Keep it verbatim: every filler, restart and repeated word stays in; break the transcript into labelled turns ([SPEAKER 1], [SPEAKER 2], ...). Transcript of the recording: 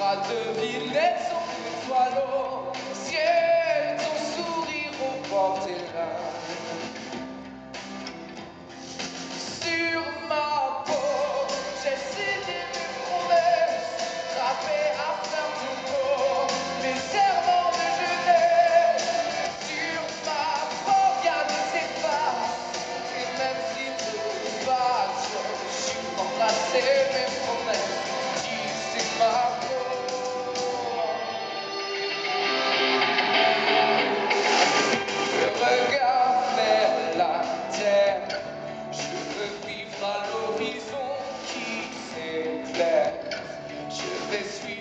[SPEAKER 1] pas de villette sans étoile au ciel, ton sourire au bord des larmes. Sur ma peau, j'ai signé mes promesses, gravées à fleur de peau, mes serments de jeunesse. Sur ma peau, rien ne s'efface, et même si tout va, je suis embrassé mes promesses. Dis, c'est ma peau. Je regarde vers la terre. Je veux vivre à l'horizon qui s'éclaire. Je vais suivre